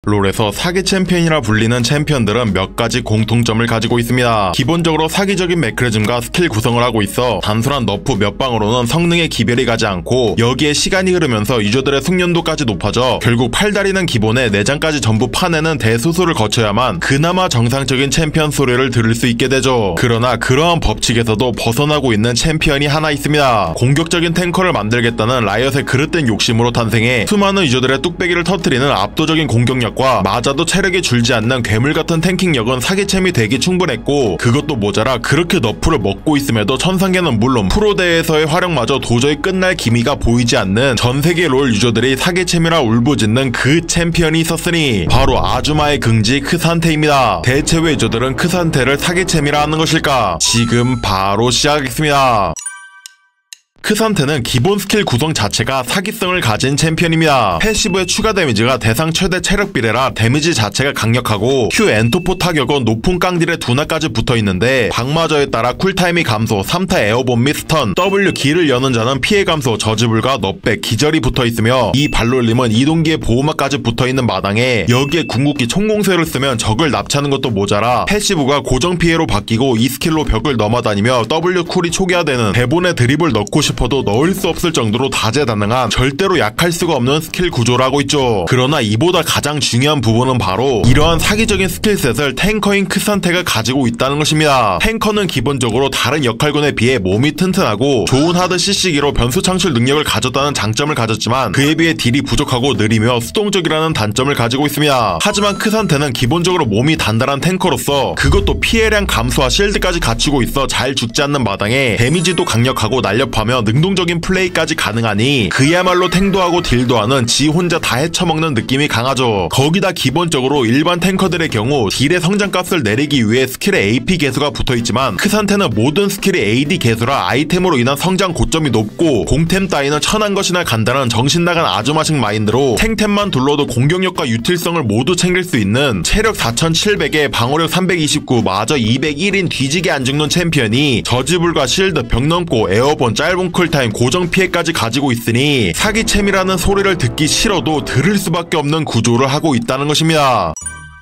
롤에서 사기 챔피언이라 불리는 챔피언들은 몇 가지 공통점을 가지고 있습니다. 기본적으로 사기적인 메커니즘과 스킬 구성을 하고 있어 단순한 너프 몇 방으로는 성능에 기별이 가지 않고 여기에 시간이 흐르면서 유저들의 숙련도까지 높아져 결국 팔다리는 기본에 내장까지 전부 파내는 대소수를 거쳐야만 그나마 정상적인 챔피언 소리를 들을 수 있게 되죠. 그러나 그러한 법칙에서도 벗어나고 있는 챔피언이 하나 있습니다. 공격적인 탱커를 만들겠다는 라이엇의 그릇된 욕심으로 탄생해 수많은 유저들의 뚝배기를 터뜨리는 압도적인 공격력과 맞아도 체력이 줄지 않는 괴물같은 탱킹력은 사기챔이 되기 충분했고, 그것도 모자라 그렇게 너프를 먹고 있음에도 천상계는 물론 프로대회에서의 활용마저 도저히 끝날 기미가 보이지 않는 전세계 롤 유저들이 사기챔이라 울부짖는 그 챔피언이 있었으니 바로 아주마의 긍지 크산테입니다. 대체 왜 유저들은 크산테를 사기챔이라 하는 것일까? 지금 바로 시작하겠습니다. 크산테는 기본 스킬 구성 자체가 사기성을 가진 챔피언입니다. 패시브의 추가 데미지가 대상 최대 체력 비례라 데미지 자체가 강력하고 Q 엔토포 타격은 높은 깡딜의 두나까지 붙어있는데 방마저에 따라 쿨타임이 감소, 3타 에어본 및 스턴, W 기를 여는 자는 피해 감소, 저지불과 넛백, 기절이 붙어있으며 이 발놀림은 이동기의 보호막까지 붙어있는 마당에 여기에 궁극기 총공세를 쓰면 적을 납치하는 것도 모자라 패시브가 고정 피해로 바뀌고 이 스킬로 벽을 넘어다니며 W 쿨이 초기화되는 대본에 드립을 넣고 싶어도 넣을 수 없을 정도로 다재다능한 절대로 약할 수가 없는 스킬 구조를 하고 있죠. 그러나 이보다 가장 중요한 부분은 바로 이러한 사기적인 스킬셋을 탱커인 크산테가 가지고 있다는 것입니다. 탱커는 기본적으로 다른 역할군에 비해 몸이 튼튼하고 좋은 하드 CC기로 변수 창출 능력을 가졌다는 장점을 가졌지만 그에 비해 딜이 부족하고 느리며 수동적이라는 단점을 가지고 있습니다. 하지만 크산테는 기본적으로 몸이 단단한 탱커로서 그것도 피해량 감소와 실드까지 갖추고 있어 잘 죽지 않는 마당에 데미지도 강력하고 날렵하며 능동적인 플레이까지 가능하니 그야말로 탱도하고 딜도하는 지 혼자 다 헤쳐먹는 느낌이 강하죠. 거기다 기본적으로 일반 탱커들의 경우 딜의 성장값을 내리기 위해 스킬에 AP 개수가 붙어있지만 크산테는 모든 스킬이 AD 개수라 아이템으로 인한 성장 고점이 높고 공템 따위는 천한 것이나 간다는 정신나간 아주마식 마인드로 탱템만 둘러도 공격력과 유틸성을 모두 챙길 수 있는 체력 4700에 방어력 329 마저 201인 뒤지게 안 죽는 챔피언이 저지불과 실드, 벽 넘고 에어본, 짧은 쿨타임, 고정 피해까지 가지고 있으니 사기챔이라는 소리를 듣기 싫어도 들을 수밖에 없는 구조를 하고 있다는 것입니다.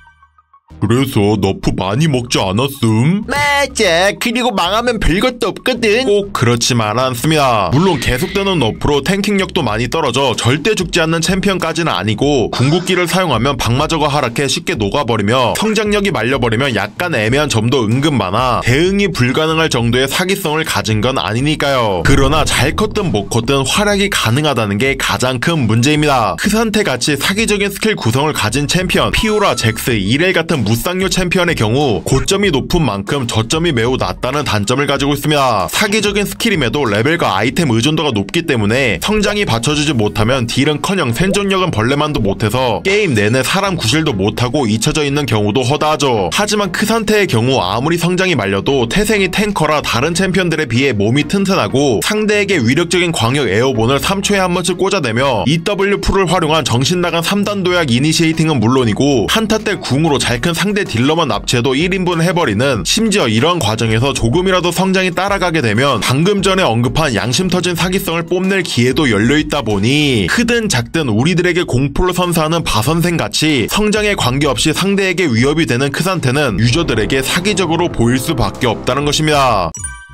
그래서 너프 많이 먹지 않았음? 맞아. 그리고 망하면 별것도 없거든. 꼭 그렇지만 않습니다. 물론 계속되는 너프로 탱킹력도 많이 떨어져 절대 죽지 않는 챔피언까지는 아니고 궁극기를 사용하면 방마저가 하락해 쉽게 녹아버리며 성장력이 말려버리면 약간 애매한 점도 은근 많아 대응이 불가능할 정도의 사기성을 가진 건 아니니까요. 그러나 잘 컸든 못 컸든 활약이 가능하다는 게 가장 큰 문제입니다. 크산테같이 사기적인 스킬 구성을 가진 챔피언, 피오라, 잭스, 이렐 같은 무쌍류 챔피언의 경우 고점이 높은 만큼 저점이 매우 낮다는 단점을 가지고 있습니다. 사기적인 스킬임에도 레벨과 아이템 의존도가 높기 때문에 성장이 받쳐주지 못하면 딜은커녕 생존력은 벌레만도 못해서 게임 내내 사람 구실도 못하고 잊혀져 있는 경우도 허다하죠. 하지만 크산테의 경우 아무리 성장이 말려도 태생이 탱커라 다른 챔피언들에 비해 몸이 튼튼하고 상대에게 위력적인 광역 에어본을 3초에 한 번씩 꽂아대며 EW 풀을 활용한 정신나간 3단 도약 이니시에이팅은 물론이고 한타 때 궁으로 잘 큰 상대 딜러만 납치해도 1인분 해버리는, 심지어 이런 과정에서 조금이라도 성장이 따라가게 되면 방금 전에 언급한 양심 터진 사기성을 뽐낼 기회도 열려있다 보니 크든 작든 우리들에게 공포를 선사하는 바선생같이 성장에 관계없이 상대에게 위협이 되는 크산테는 유저들에게 사기적으로 보일 수밖에 없다는 것입니다.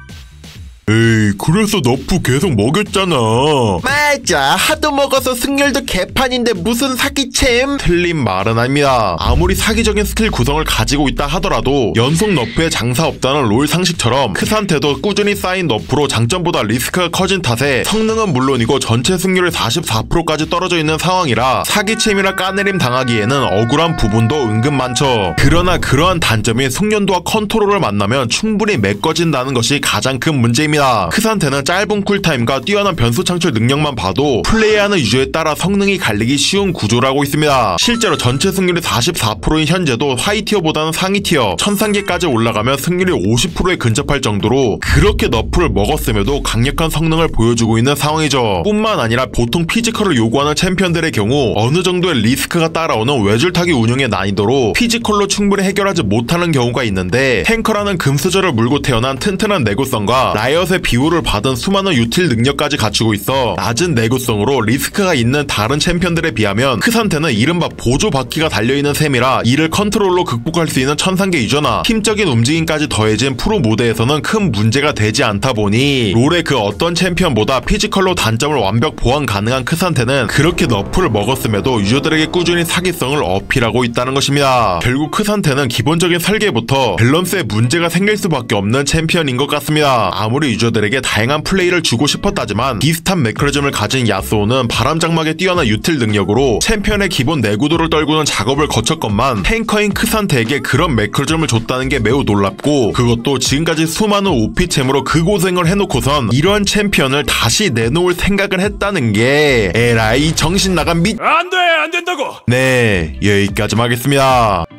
에이, 그래서 너프 계속 먹였잖아. 맞아. 하도 먹어서 승률도 개판인데 무슨 사기챔? 틀린 말은 아닙니다. 아무리 사기적인 스킬 구성을 가지고 있다 하더라도 연속 너프에 장사 없다는 롤 상식처럼 크산테도 꾸준히 쌓인 너프로 장점보다 리스크가 커진 탓에 성능은 물론이고 전체 승률이 44%까지 떨어져 있는 상황이라 사기챔이라 까내림 당하기에는 억울한 부분도 은근 많죠. 그러나 그러한 단점이 숙련도와 컨트롤을 만나면 충분히 메꿔진다는 것이 가장 큰 문제입니다. 크산테는 짧은 쿨타임과 뛰어난 변수 창출 능력만 봐도 플레이하는 유저에 따라 성능이 갈리기 쉬운 구조라고 있습니다. 실제로 전체 승률이 44%인 현재도 하이티어보다는 상위티어, 천상계까지 올라가면 승률이 50%에 근접할 정도로 그렇게 너프를 먹었음에도 강력한 성능을 보여주고 있는 상황이죠. 뿐만 아니라 보통 피지컬을 요구하는 챔피언들의 경우 어느 정도의 리스크가 따라오는 외줄타기 운영의 난이도로 피지컬로 충분히 해결하지 못하는 경우가 있는데 탱커라는 금수저를 물고 태어난 튼튼한 내구성과 라이엇 레이아웃의 비호를 받은 수많은 유틸 능력까지 갖추고 있어 낮은 내구성으로 리스크가 있는 다른 챔피언들에 비하면 크산테는 이른바 보조 바퀴가 달려있는 셈이라 이를 컨트롤로 극복할 수 있는 천상계 유저나 팀적인 움직임까지 더해진 프로 모드에서는 큰 문제가 되지 않다 보니 롤의 그 어떤 챔피언보다 피지컬로 단점을 완벽 보완 가능한 크산테는 그렇게 너프를 먹었음에도 유저들에게 꾸준히 사기성을 어필하고 있다는 것입니다. 결국 크산테는 기본적인 설계부터 밸런스에 문제가 생길 수밖에 없는 챔피언인 것 같습니다. 아무리 유저들에게 다양한 플레이를 주고 싶었다지만 비슷한 메커니즘을 가진 야스오는 바람장막에 뛰어난 유틸 능력으로 챔피언의 기본 내구도를 떨구는 작업을 거쳤건만 탱커인 크산테에게 그런 메커니즘을 줬다는 게 매우 놀랍고, 그것도 지금까지 수많은 OP챔으로 그 고생을 해놓고선 이런 챔피언을 다시 내놓을 생각을 했다는 게 에라이 정신 나간 안 된다고. 네, 여기까지 하겠습니다.